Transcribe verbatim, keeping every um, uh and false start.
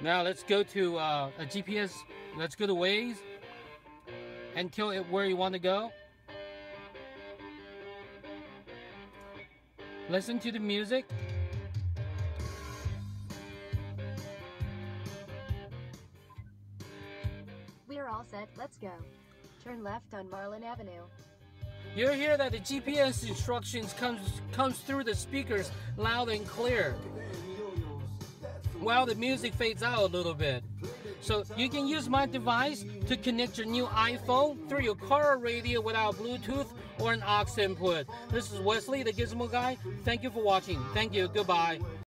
Now let's go to uh, a G P S. Let's go to Waze and tell it where you want to go. Listen to the music. We're all set, let's go. Turn left on Marlin Avenue. You'll hear that the G P S instructions comes comes through the speakers loud and clear, while the music fades out a little bit. So you can use my device to connect your new iPhone through your car radio without Bluetooth or an aux input. This is Wesley, the Gizmo Guy. Thank you for watching. Thank you. Goodbye.